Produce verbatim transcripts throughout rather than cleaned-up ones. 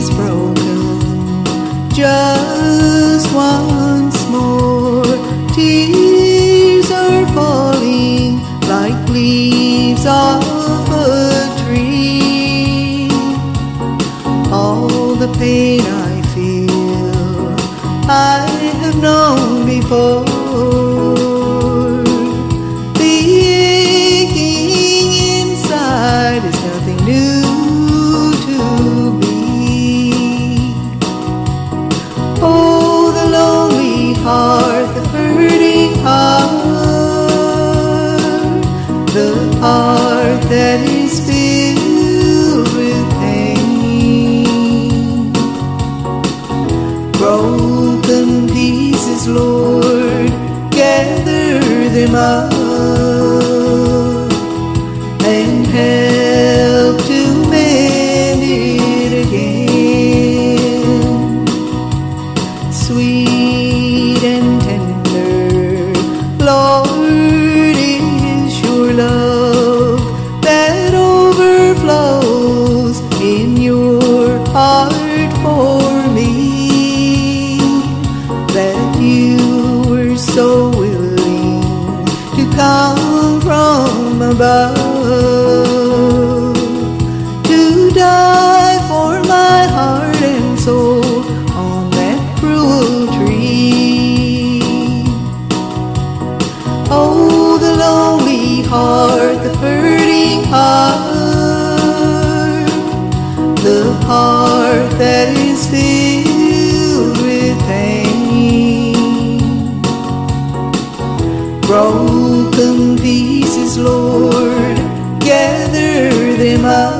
is broken. Just once more, tears are falling like leaves off a tree. All the pain I feel, I have known before. The aching inside is nothing new to me. Oh, the lonely heart, the hurting heart, the heart that is filled with pain. Broken pieces, Lord, gather them up and help to mend it again. Sweet and tender, Lord, is your love that overflows in your heart for me, that you were so willing to come from above, to die for my heart and soul on that cruel tree. Oh, the lonely heart, the hurting heart, the heart that is filled with pain. Broken pieces, Lord, gather them up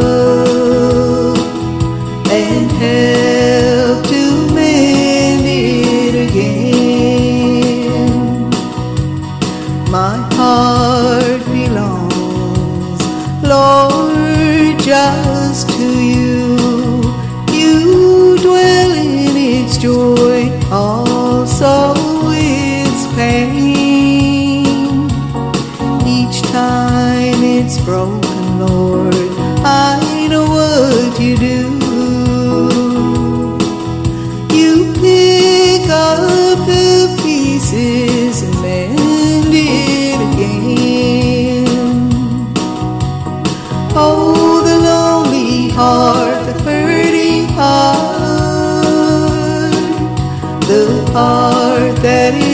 and help to mend it again. My heart belongs, Lord, just to you. You dwell in its joy, also its pain. Each time it's broken, Lord, I know what you do. You pick up the pieces and mend it again. Oh, the lonely heart, the hurting heart, the heart that is